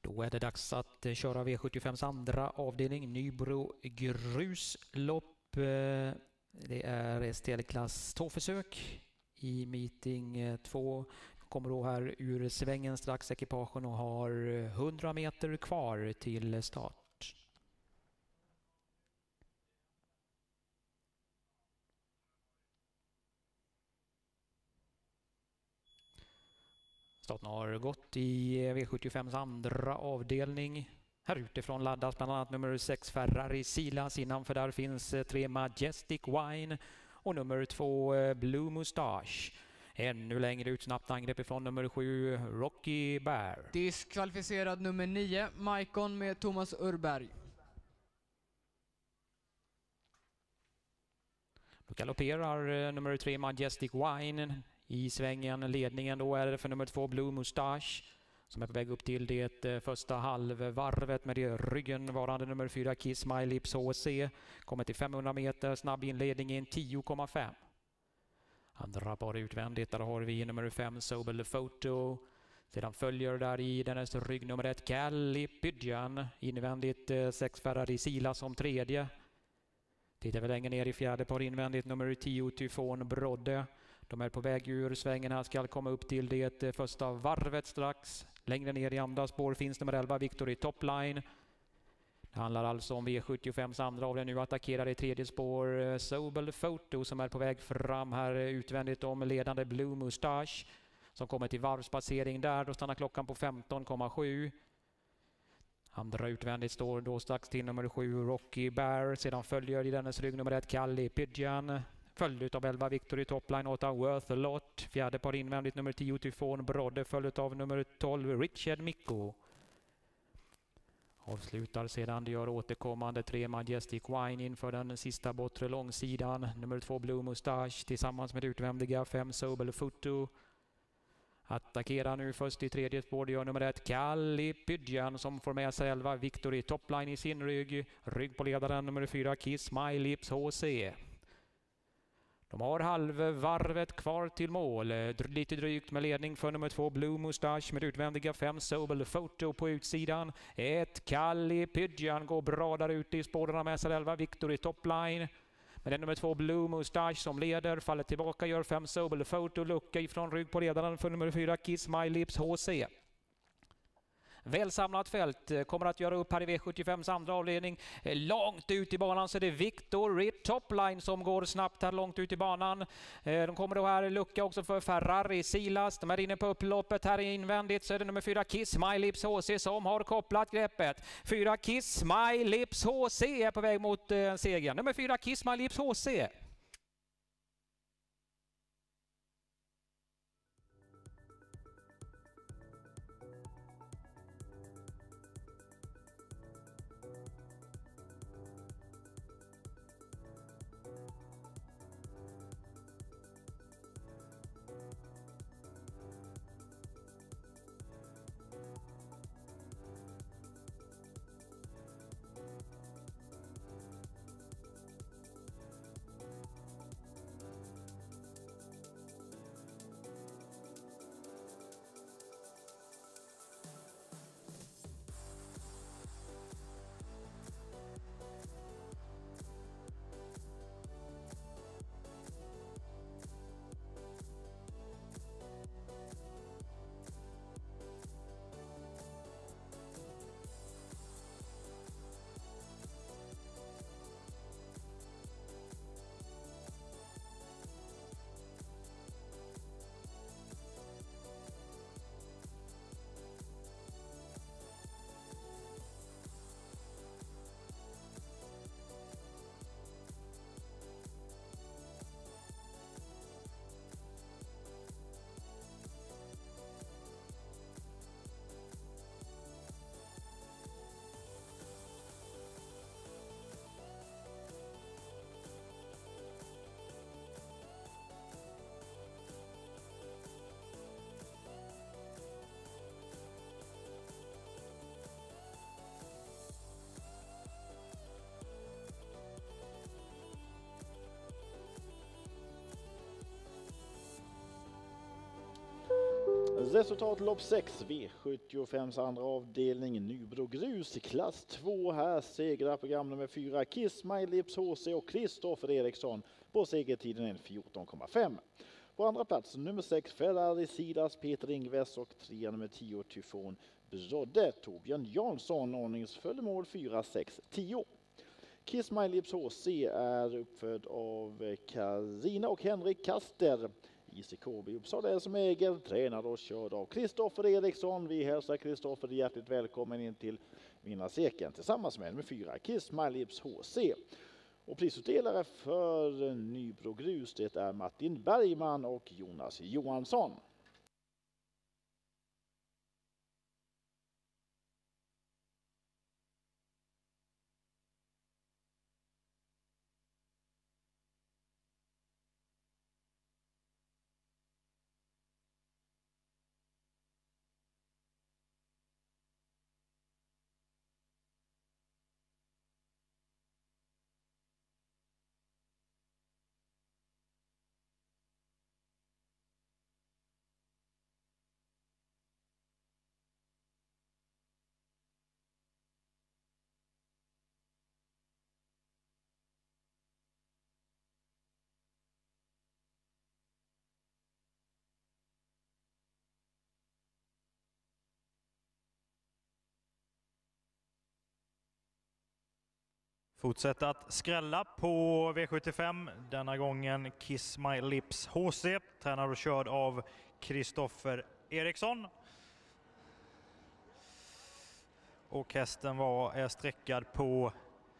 Då är det dags att köra V75s andra avdelning, Nybro gruslopp. Det är STL-klass 2-försök i meeting 2. Kommer då här ur svängen strax ekipagen och har 100 meter kvar till start. Starten har gått i V75s andra avdelning. Här utifrån laddas bland annat nummer 6 Ferrari Silas. Innanför där finns 3 Majestic Wine och nummer 2 Blue Moustache. Ännu längre ut snabbt angrepp ifrån nummer 7 Rocky Bear. Diskvalificerad nummer 9 Maikon med Thomas Urberg. Då galopperar nummer 3 Majestic Wine i svängen. Ledningen då är det för nummer 2 Blue Moustache som är på väg upp till det första halvvarvet med det ryggen varande nummer 4 Kiss My Lips HC. Kommer till 500 meter, snabb inledning i en 10,5. Han drar bara utvändigt. Där har vi nummer 5 Sobel Photo. Sedan följer där i dennes rygg nummer 1 Cali Pidgeon. Invändigt 6 Ferrari Silas som tredje. Tittar vi längre ner i fjärde par invändigt nummer 10 Tyfon Brodde. De är på väg ur svängen här, ska komma upp till det första varvet strax. Längre ner i andra spår finns nummer 11 Victory Topline. Det handlar alltså om V75s andra avdelning. Nu attackerar i tredje spår Sobel Photo som är på väg fram här utvändigt om ledande Blue Moustache som kommer till varvspassering där. Då stannar klockan på 15,7. Andra utvändigt står då strax till nummer 7 Rocky Bear. Sedan följer i dennes rygg nummer 1 Cali Pidgeon. Följd av 11 Victory Topline, 8 Worth a Lot. Fjärde par invändigt nummer 10 Tyfon Brodde. Följd av nummer 12 Richard Mikko. Avslutar sedan, det gör återkommande 3 Majestic Wine inför den sista bortre långsidan. Nummer 2 Blue Moustache tillsammans med utvändiga 5 Sobel Photo. Attackerar nu först i tredje spår, det gör nummer 1 Cali Pidgeon som får med sig 11 Victory Topline i sin rygg. Rygg på ledaren nummer 4 Kiss My Lips HC. De har halvvarvet kvar till mål. Lite drygt med ledning för nummer 2 Blue Moustache med utvändiga 5 Sobel Photo på utsidan. 1 Cali Pidgeon går bra där ute i spåren med sig 11 Victory Topline. Men det är nummer 2 Blue Moustache som leder. Faller tillbaka, gör 5 Sobel Photo. Lucka ifrån rygg på ledaren för nummer 4 Kiss My Lips HC. Välsamlat fält kommer att göra upp här i V75s andra avdelning. Långt ut i banan så är det Victory Topline som går snabbt här långt ut i banan. De kommer då här lucka också för Ferrari Silas. De är inne på upploppet här invändigt så är det nummer 4 Kiss My Lips HC som har kopplat greppet. 4 Kiss My Lips HC är på väg mot segern. Nummer 4 Kiss My Lips HC. Resultat lopp 6, V75 andra avdelning, Nybro Grus, klass 2 här, segrar program nummer 4, Kiss My Lips HC och Kristoffer Eriksson på segertiden är 14,5. På andra plats nummer 6, Ferrari Sidas, Peter Ingves och 3 nummer 10, Tyfon Brodde, Torbjörn Jansson, ordningsföljemål 4, 6, 10. Kiss My Lips HC är uppfödd av Karina och Henrik Kaster. ICKB Uppsala är som äger, tränad och körd av Kristoffer Eriksson. Vi hälsar Kristoffer hjärtligt välkommen in till vinnarcirkeln tillsammans med nummer 4, Kiss My Lips HC. Och prisutdelare för Nybro Grus, det är Martin Bergman och Jonas Johansson. Fortsätter att skrälla på V75, denna gången Kiss My Lips HC, tränad och körd av Kristoffer Eriksson. Och hästen är sträckad på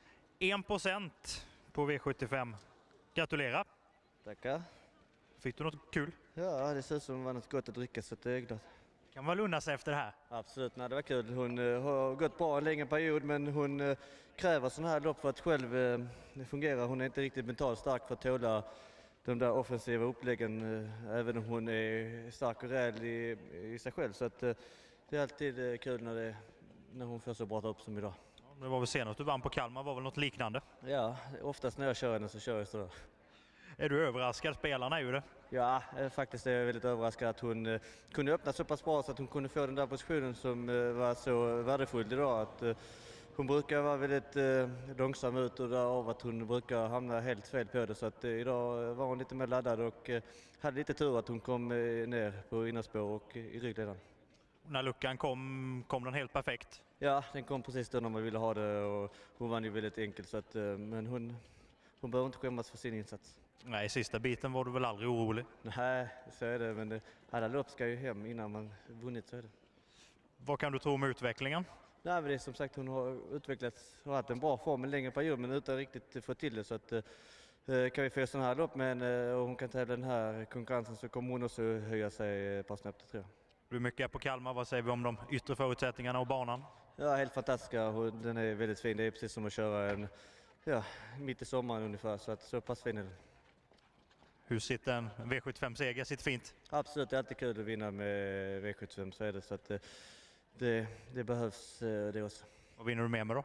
1% på V75. Gratulerar! Tackar. Fick du något kul? Ja, det ser ut som det var något gott att dricka så det är glad. Kan man unna sig efter det här? Absolut, nej, det var kul. Hon har gått bra en längre period men hon kräver sådana här lopp för att själv fungera. Hon är inte riktigt mentalt stark för att tåla de där offensiva uppläggen även om hon är stark och rejäl i sig själv. Så att, det är alltid kul när hon får så bra upp som idag. Det var väl senast du vann på Kalmar, var väl något liknande? Ja, oftast när jag kör henne så kör jag sådär. Är du överraskad? Spelarna är ju det. Ja, faktiskt är jag väldigt överraskad att hon kunde öppna så pass bra så att hon kunde få den där positionen som var så värdefull idag. Att, hon brukar vara väldigt långsam ut och därav att hon brukar hamna helt fel på det. Så att idag var hon lite mer laddad och hade lite tur att hon kom ner på innerspår och i ryggledaren. När luckan kom den helt perfekt? Ja, den kom precis då när man ville ha det och hon vann ju väldigt enkelt. Så att, men hon behöver inte skämmas för sin insats. Nej, i sista biten var du väl aldrig orolig? Nej, så är det. Men alla lopp ska ju hem innan man vunnit, så är det. Vad kan du tro om utvecklingen? Nej, men det är som sagt, hon har utvecklats och haft en bra form en längre period men utan riktigt få till det. Så att, kan vi få sådana här lopp och hon kan tävla den här konkurrensen så kommer hon också höja sig på snabbt, tror jag. Du är mycket på Kalmar. Vad säger vi om de yttre förutsättningarna och banan? Ja, helt fantastiska. Den är väldigt fin. Det är precis som att köra mitt i sommaren ungefär. Så pass fin är den. Hur sitter en V75-seger? Sitter fint? Absolut, det är alltid kul att vinna med V75, så är det. Så att det behövs det också. Vad vinner du med då?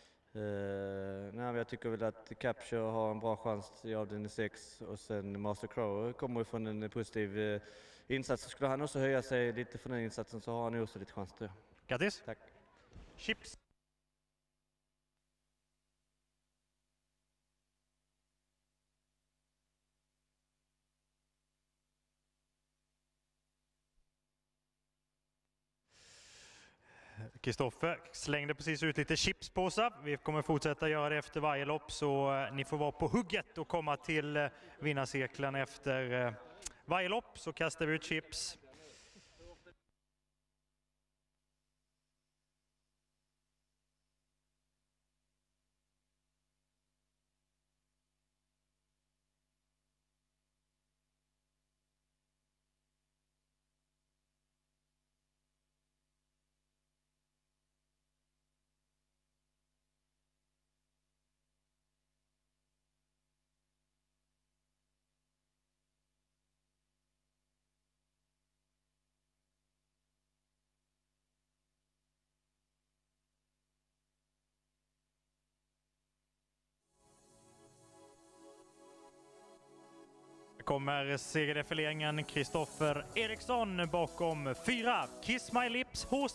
Men jag tycker väl att Capture har en bra chans i avdelning 6 och sen Master Crow kommer från en positiv insats. Så skulle han också höja sig lite från den insatsen så har han också lite chans, tror jag. Grattis! Tack! Chips! Kristoffer slängde precis ut lite chipspåsar. Vi kommer fortsätta göra det efter varje lopp, så ni får vara på hugget och komma till vinnarcirkeln efter varje lopp, så kastar vi ut chips. kommer segerdefileringen Kristoffer Eriksson bakom 4 Kiss My Lips HC.